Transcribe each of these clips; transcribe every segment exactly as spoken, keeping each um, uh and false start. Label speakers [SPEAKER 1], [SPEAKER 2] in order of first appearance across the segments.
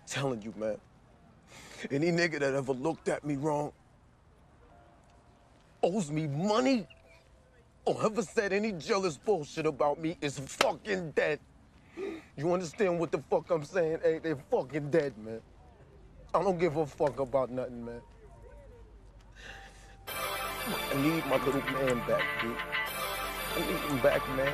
[SPEAKER 1] Telling you, man. Any nigga that ever looked at me wrong, owes me money, or ever said any jealous bullshit about me is fucking dead. You understand what the fuck I'm saying? Hey, they're fucking dead, man. I don't give a fuck about nothing, man. I need my little man back, dude. I need him back, man.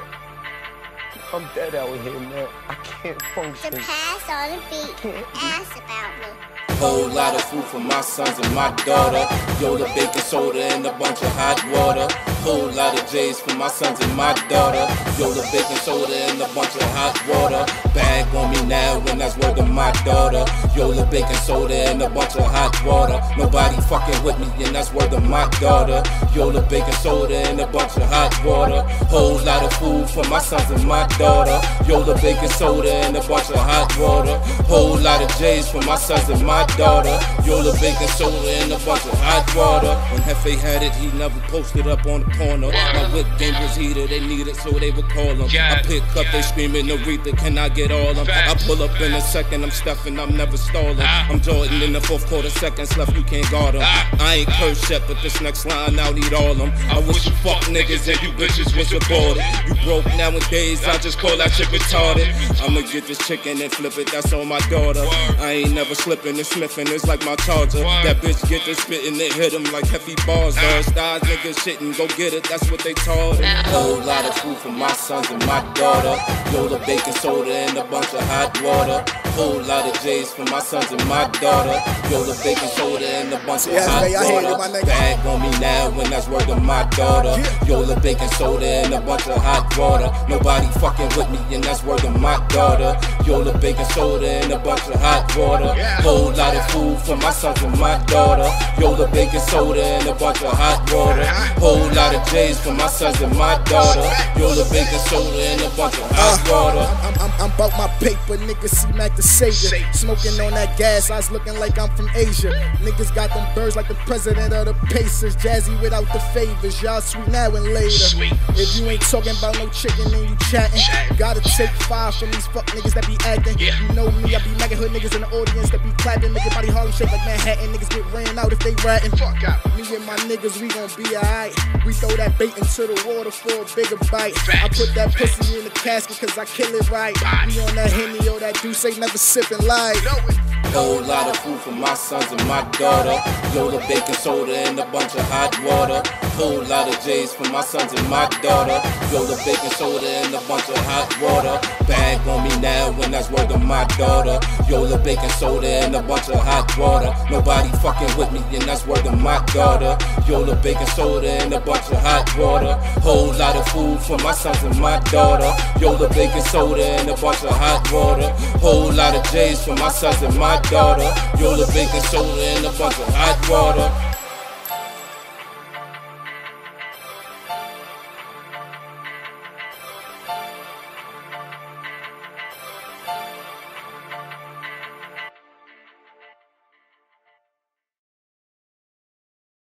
[SPEAKER 1] I'm dead out here, man. I can't function.
[SPEAKER 2] The pass on the beat. Ask about me.
[SPEAKER 3] Whole lot of food for my sons and my daughter. Yo, the baking soda and a bunch of hot water. Whole lot of J's for my sons and my daughter. Yo, the baking soda and a bunch of hot water. Bag on me now and that's word of my daughter. Yo, the baking soda and a bunch of hot water. Nobody fucking with me and that's word of my daughter. Yo, the baking soda and a bunch of hot water. Whole lot of food for my sons and my daughter. Yo, the baking soda and a bunch of hot water. Whole lot of J's for my sons and my daughter. Yo, the baking soda and a bunch of hot water. When Hefe had it, he never posted up on the corner. My whip game was heated, they needed, so they would call him. I pick up, they screaming, Aretha, can I get all them? I pull up in a second, I'm stuffing, I'm never stalling. I'm Jordan in the fourth quarter, seconds left, you can't guard them. I ain't cursed yet, but this next line, I'll need all them. I wish you fuck niggas and you bitches was aborted. You broke nowadays, I just call that shit retarded. I'ma get this chicken and flip it, that's on my daughter. I ain't never slipping and sniffing, it's like my charger. That bitch get this spitting, it hit him like heavy bars. Those stars niggas shitting, go get it, that's what they taught him. Whole lot of food for my sons and my daughter. Yo, the baking soda and a bunch of hot water. Whole lot of J's for my sons and my daughter. Yo, the baking soda and a bunch of
[SPEAKER 4] yes,
[SPEAKER 3] hot
[SPEAKER 4] man,
[SPEAKER 3] water. Bag on me now when that's word of my daughter. Yo, the baking soda and a bunch of hot water. Nobody fucking with me and that's word of my daughter. Yo, the baking soda and a bunch of hot water. Whole lot of food for my sons and my daughter. Yo, the baking soda and a bunch of hot water. Whole lot of J's for my sons and my daughter. Yo, the baking soda and a bunch of hot water.
[SPEAKER 4] I'm, I'm, I'm about my paper, niggas see Mac the Savior. Smoking on that gas, I was looking like I'm from Asia. Niggas got them birds like the president of the Pacers. Jazzy without the favors, y'all sweet now and later. If you ain't talking about no chicken, then you chatting. Gotta take five from these fuck niggas that be acting. You know me, I be making hood niggas in the audience that be clapping. Make your body Harlem shake like Manhattan. Niggas get ran out if they ratting. Fuck out. Me and my niggas, we gon' be alright. We throw that bait into the water for a bigger bite. I put that pussy in the casket cause I kill it right. We on that Henny or that Deuce, ain't never sipping light.
[SPEAKER 3] Whole lot of food for my sons and my daughter. Yo, the baking soda and a bunch of hot water. Whole lot of J's for my sons and my daughter. Yo, the baking soda and a bunch of hot water. Bag on me now when that's word of my daughter. Yo, the baking soda and a bunch of hot water. Nobody fucking with me and that's word of my daughter. Yo, the baking soda and a bunch of hot water. Whole lot of food for my sons and my daughter. Yo, the baking soda and a bunch of hot water. Whole lot of J's for my sons and my daughter. Yo, the baking soda and a bunch of hot water.